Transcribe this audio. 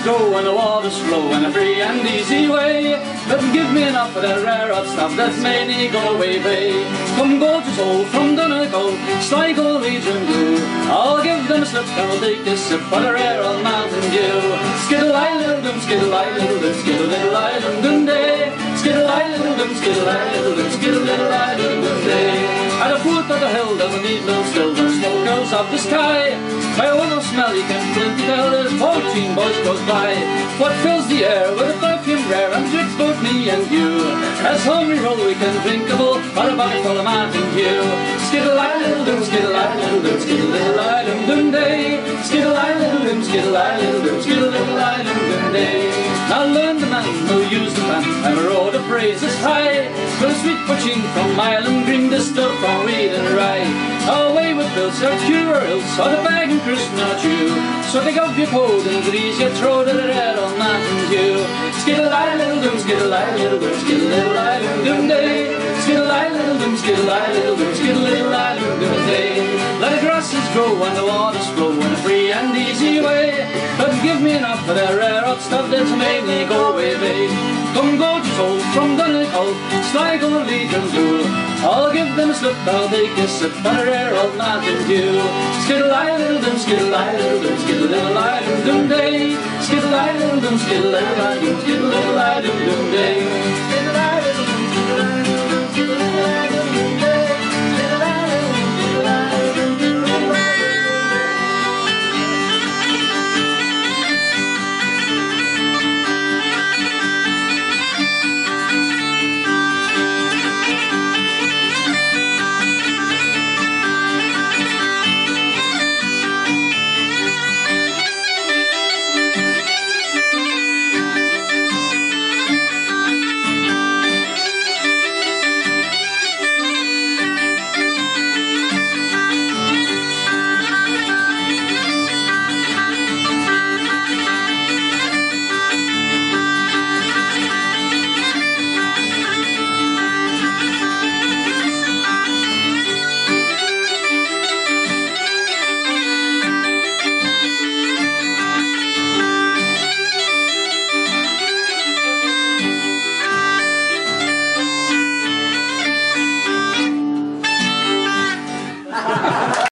grow and the waters flow in a free and easy way. Let them give me enough of that rare odd stuff that's made me go away bay. Come go to soul from Donegal, Sligo region blue. I'll give them a slip and we'll take this sip for the rare old Mountain Dew. Skiddle-I-little-dum, skiddle-I-little-dum, skiddle-little-I-dum-dum day. Skiddle-I-little-dum, skiddle-I-little-dum, skiddle-little-I-dum-dum day. At the foot of the hill there's a neat little still, the smoke goes up the sky. By a window smell you can plainly tell there's 14 boys close by. What fills the air with a perfume rare and tricks both me and you. As home we roll we can drink a bowl or a bottle full of Mountain Dew. Skiddle-I-little-dum, skiddle-I-little-dum, skiddle-little-I-dum-dum day. Skiddle-I-little-dum, skiddle-I-little-dum, skiddle-little-I-dum-dum day. Now learn the man who used the fan and roar the praises high. For the sweet poaching from Ireland green, distilled from wheat and rye. Away with bills, or cure or else, or the bag and crisp not you. So take off your coat and grease your throat at the red on Mountain Dew. Skiddle-I-little-dum, skiddle-I-little-dum, skiddle-little-I-dum-dum day. Skiddle-I-little-dum, skiddle-I-little-dum, skiddle-little-I-dum-dum day. Let the grasses grow and the waters flow in a free and easy way. But give me enough of that rare hot stuff that's made me go away, babe. Come go to soul from Donegal, Sligo region blue. I'll give them a slip, I'll take a sip on a rare old Mountain Dew. Skiddle-I-little-dum, skiddle-I-little-dum, skiddle-little-I-dum-dum day. Skiddle-I-little-dum, skiddle-little-I-dum, skiddle-little-I-dum.